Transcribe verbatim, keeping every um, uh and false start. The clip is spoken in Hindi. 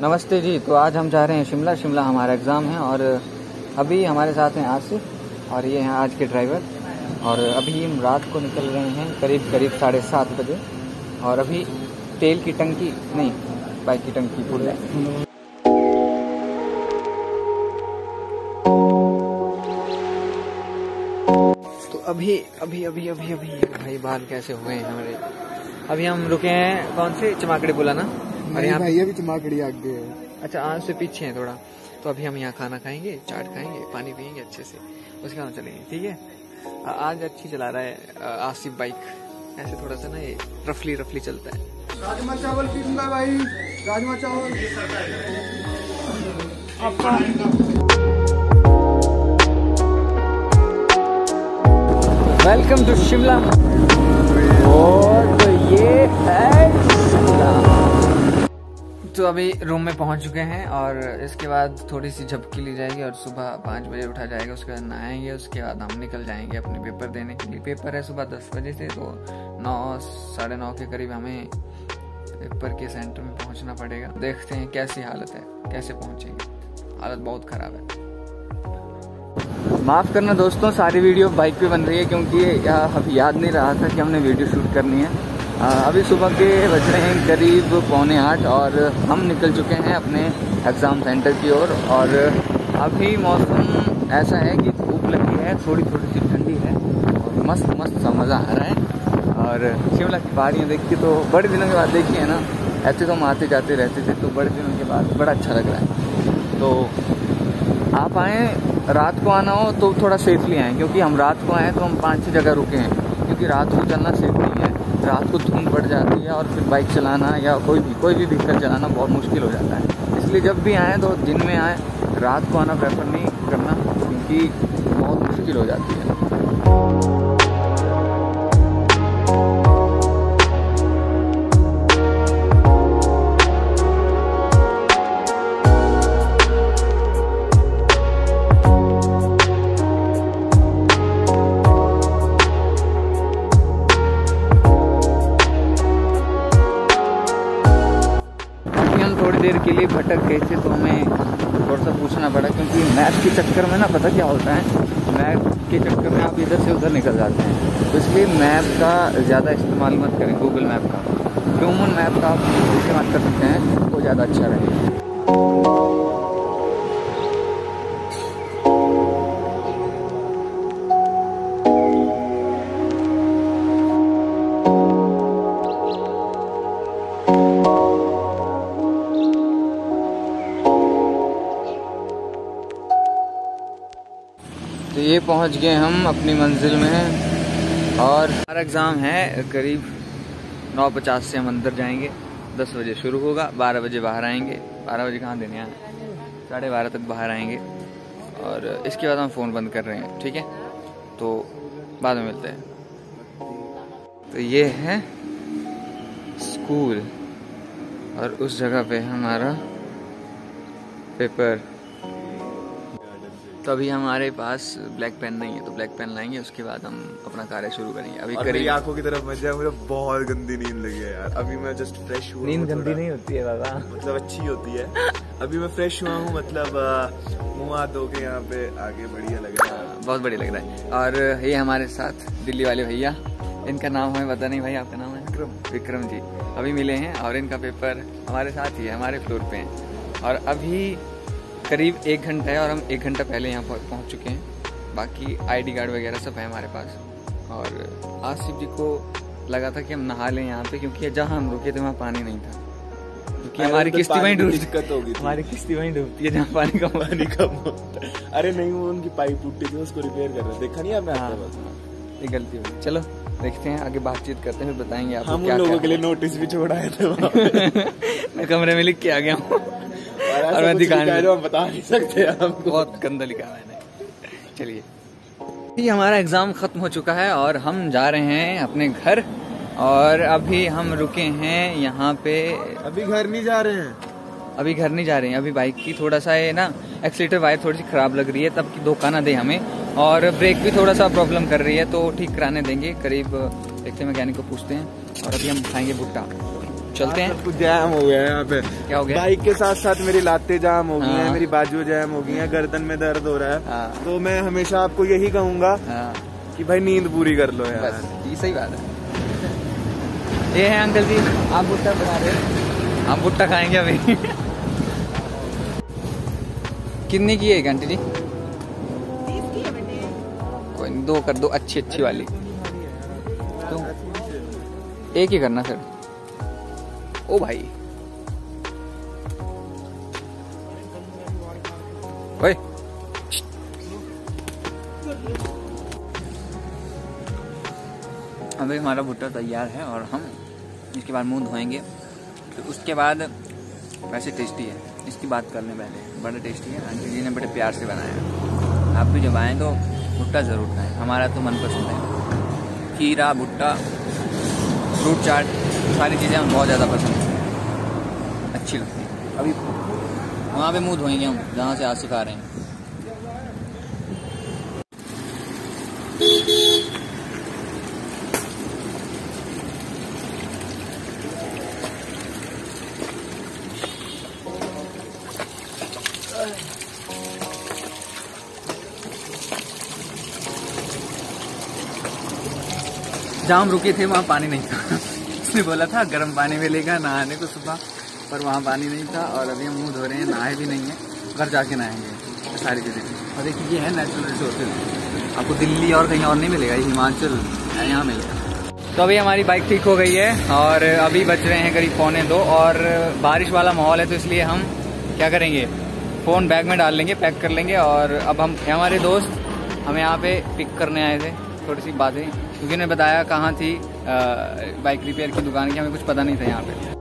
नमस्ते जी। तो आज हम जा रहे हैं शिमला। शिमला हमारा एग्ज़ाम है और अभी हमारे साथ हैं आसिफ और ये हैं आज के ड्राइवर। और अभी हम रात को निकल रहे हैं करीब करीब साढ़े सात बजे और अभी तेल की टंकी नहीं बाइक की टंकी फुल है। तो अभी अभी अभी अभी अभी भाई बाल कैसे हुए हैं हमारे। अभी हम रुके हैं कौन से चमाकड़ी पुला ना, और यहाँ भैया भी चमाकड़ी आगे है। अच्छा आज से पीछे हैं थोड़ा। तो अभी हम यहाँ खाना खाएंगे, चाट खाएंगे, पानी पियेंगे अच्छे से, उसके बाद चलेंगे। ठीक है। आज अच्छी चला रहा है आसिफ बाइक, ऐसे थोड़ा सा ना ये रफली रफली चलता है। राजमा चावल पीऊंगा भाई, राजमा चावल आपका। Welcome to Shimla. और तो ये है शिमला। तो अभी रूम में पहुंच चुके हैं और इसके बाद थोड़ी सी झपकी ली जाएगी और सुबह पाँच बजे उठा जाएगा। उसके बाद नहाएंगे, उसके बाद हम निकल जाएंगे अपने पेपर देने के लिए। पेपर है सुबह दस बजे से, तो नौ साढ़े नौ के करीब हमें पेपर के सेंटर में पहुंचना पड़ेगा। देखते हैं कैसी हालत है, कैसे पहुंचेंगे। हालत बहुत ख़राब है। माफ़ करना दोस्तों, सारी वीडियो बाइक पे बन रही है क्योंकि अभी याद नहीं रहा था कि हमने वीडियो शूट करनी है। आ, अभी सुबह के बज रहे हैं करीब पौने आठ और हम निकल चुके हैं अपने एग्ज़ाम सेंटर की ओर। और, और अभी मौसम ऐसा है कि धूप लगी है, थोड़ी थोड़ी सी ठंडी है और मस्त मस्त सा मज़ा आ रहा है। और शिमला की पहाड़ियाँ देख के तो बड़े दिनों के बाद देखी है ना, ऐसे तो हम आते जाते रहते थे, तो बड़े दिनों के बाद बड़ा अच्छा लग रहा है। तो आप आएँ, रात को आना हो तो थोड़ा सेफली आएँ, क्योंकि हम रात को आएँ तो हम पाँच छः जगह रुके हैं, क्योंकि रात को चलना सेफ नहीं है। रात को धुंध पड़ जाती है और फिर बाइक चलाना या कोई भी कोई भी व्हीकल चलाना बहुत मुश्किल हो जाता है। इसलिए जब भी आएँ तो दिन में आएँ, रात को आना प्रेफर नहीं करना, क्योंकि बहुत मुश्किल हो जाती है। थोड़ी देर के लिए भटक गए थे तो हमें थोड़ा सा पूछना पड़ा, क्योंकि मैप के चक्कर में ना पता क्या होता है, मैप के चक्कर में आप इधर से उधर निकल जाते हैं। तो इसलिए मैप का ज़्यादा इस्तेमाल मत करें, गूगल मैप का। ह्यूमन मैप का आप इस्तेमाल कर सकते हैं, वो ज़्यादा अच्छा रहेगा। तो ये पहुंच गए हम अपनी मंजिल में और हमारा एग्ज़ाम है करीब नौ पचास से हम अंदर जाएंगे। दस बजे शुरू होगा, बारह बजे बाहर आएंगे। बारह बजे कहाँ देने आए, साढ़े बारह तक बाहर आएंगे और इसके बाद हम फ़ोन बंद कर रहे हैं। ठीक है, तो बाद में मिलते हैं। तो ये है स्कूल और उस जगह पे हमारा पेपर। तो अभी हमारे पास ब्लैक पेन नहीं है, तो ब्लैक पेन लाएंगे, उसके बाद हम अपना कार्य शुरू करेंगे। अभी करीब आंखों की तरफ मत जाए, मुझे बहुत गंदी नींद लगी है यार। अभी मैं जस्ट फ्रेश हुआ। नींद गंदी नहीं होती है बाबा, मतलब अच्छी होती है। अभी मैं फ्रेश हुआ हूँ, मतलब मुँह हाथ धो के यहाँ पे आगे बढ़िया लग रहा है, बहुत बढ़िया लग रहा है। और ये हमारे साथ दिल्ली वाले भैया, इनका नाम हमें पता नहीं भाई, आपका नाम है? विक्रम। विक्रम जी अभी मिले हैं और इनका पेपर हमारे साथ ही है, हमारे फ्लोर पे हैं। और अभी करीब एक घंटा है और हम एक घंटा पहले यहाँ पहुँच चुके हैं। बाकी आईडी कार्ड वगैरह सब है हमारे पास। और आसिफ जी को लगा था कि हम नहा लें यहाँ पे, क्योंकि जहाँ हम रुके थे वहाँ पानी नहीं था, क्योंकि हमारी किश्ती वहीं डूबती दिक्कत होगी। हमारी किश्ती वहीं डूबती है जहाँ पानी कम पानी कम होता है। अरे नहीं, वो उनकी पाइप टूटी थी, उसको रिपेयर कर रहे, देखा नहीं आपने? हाँ, ये गलती हुई। चलो देखते हैं, आगे बातचीत करते हैं, फिर बताएंगे आपको। हम उन लोगों के लिए नोटिस भी छोड़ाए थे मैं कमरे में लिख के आ गया हूँ और मैं दिखाने हम बता नहीं सकते, बहुत गंदा लिखा मैंने। चलिए, ये हमारा एग्ज़ाम ख़त्म हो चुका है और हम जा रहे हैं अपने घर। और अभी हम रुके हैं यहाँ पे। अभी घर नहीं जा रहे हैं, अभी घर नहीं जा रहे हैं। अभी बाइक की थोड़ा सा है ना, एक्सीलेटर वायर थोड़ी सी ख़राब लग रही है, तब कि धोखा ना दे हमें। और ब्रेक भी थोड़ा सा प्रॉब्लम कर रही है, तो ठीक कराने देंगे। करीब देखते हैं, मैकेनिक को पूछते हैं। और अभी हम खाएंगे भुट्टा। चलते हैं। सब कुछ जाम हो गया है यहाँ पे। क्या हो गया? बाइक के साथ साथ मेरी लातें जाम हो गई हाँ। हैं, मेरी बाजू जाम हो गई हैं, गर्दन में दर्द हो रहा है। हाँ। तो मैं हमेशा आपको यही कहूँगा हाँ। कि भाई नींद पूरी कर लो यार। बस ये सही बात है। ये है अंकल जी, आप भुट्टा बना रहे हैं, हम भुट्टा खाएंगे अभी। कितनी की है एक आंटी जी? कोई नहीं, दो कर दो, अच्छी अच्छी वाली। तो एक ही करना फिर। ओ भाई ओए, अभी हमारा भुट्टा तैयार है और हम इसके बाद मुंह धोएंगे। तो उसके बाद वैसे टेस्टी है, इसकी बात करने पहले बड़ा टेस्टी है। आंटी जी ने बड़े प्यार से बनाया। आप भी जब आएँ तो भुट्टा ज़रूर खाएं, हमारा तो मनपसंद है। खीरा, भुट्टा, फ्रूट चाट, सारी चीज़ें हमें बहुत ज़्यादा पसंद है, अच्छी लगती है। अभी वहाँ पे मुंह धोएंगे हम जहाँ से आज सिखा रहे हैं। जहाँ हम रुके थे वहाँ पानी नहीं था। उसने बोला था गर्म पानी मिलेगा नहाने को सुबह, पर वहाँ पानी नहीं था। और अभी हम मुंह धो रहे हैं, नहाए भी नहीं है, घर जाके नहाएंगे सारी चीज़ें। और देखिए ये है नेचुरल रिसोर्सेज, आपको दिल्ली और कहीं और नहीं मिलेगा, हिमाचल यहाँ मिलेगा। तो अभी हमारी बाइक ठीक हो गई है और अभी बज रहे हैं करीब पौने दो और बारिश वाला माहौल है, तो इसलिए हम क्या करेंगे, फ़ोन बैग में डाल लेंगे, पैक कर लेंगे। और अब हम हमारे दोस्त हमें यहाँ पे पिक करने आए थे, थोड़ी सी बातें, क्योंकि उन्हें बताया कहाँ थी बाइक रिपेयर की दुकान की, हमें कुछ पता नहीं था यहाँ पे।